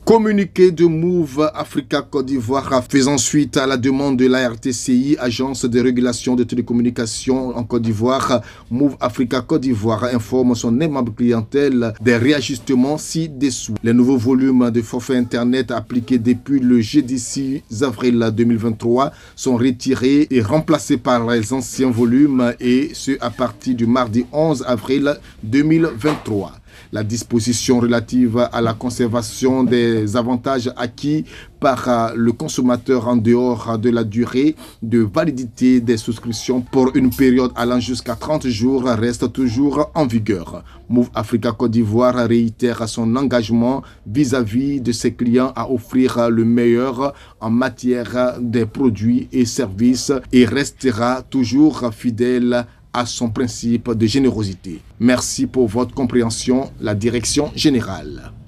Communiqué de Move Africa Côte d'Ivoire faisant suite à la demande de la RTCI, Agence de régulation de télécommunications en Côte d'Ivoire. Move Africa Côte d'Ivoire informe son aimable clientèle des réajustements ci-dessous. Les nouveaux volumes de forfait Internet appliqués depuis le jeudi 6 avril 2023 sont retirés et remplacés par les anciens volumes, et ce à partir du mardi 11 avril 2023. La disposition relative à la conservation des avantages acquis par le consommateur en dehors de la durée de validité des souscriptions pour une période allant jusqu'à 30 jours reste toujours en vigueur. Move Africa Côte d'Ivoire réitère son engagement vis-à-vis de ses clients à offrir le meilleur en matière des produits et services et restera toujours fidèle à son principe de générosité. Merci pour votre compréhension, la direction générale.